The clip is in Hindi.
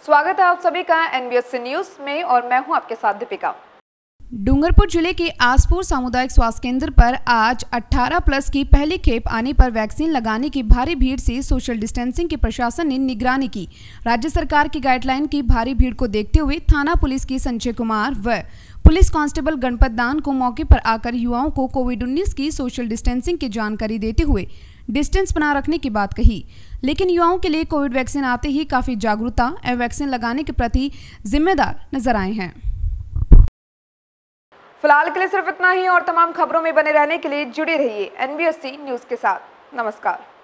स्वागत है आप सभी का एनबीएससी न्यूज में और मैं हूं आपके साथ दीपिका। डूंगरपुर जिले के आसपुर सामुदायिक स्वास्थ्य केंद्र पर आज 18 प्लस की पहली खेप आने पर वैक्सीन लगाने की भारी भीड़ से सोशल डिस्टेंसिंग के प्रशासन ने निगरानी की। राज्य सरकार की गाइडलाइन की भारी भीड़ को देखते हुए थाना पुलिस की संजय कुमार व पुलिस कांस्टेबल गणपत दान को मौके पर आकर युवाओं को कोविड-19 की सोशल डिस्टेंसिंग की जानकारी देते हुए डिस्टेंस बना रखने की बात कही। लेकिन युवाओं के लिए कोविड वैक्सीन आते ही काफी जागरूकता एवं वैक्सीन लगाने के प्रति जिम्मेदार नजर आए हैं। फिलहाल के लिए सिर्फ इतना ही और तमाम खबरों में बने रहने के लिए जुड़े रहिए एनबीएससी न्यूज के साथ। नमस्कार।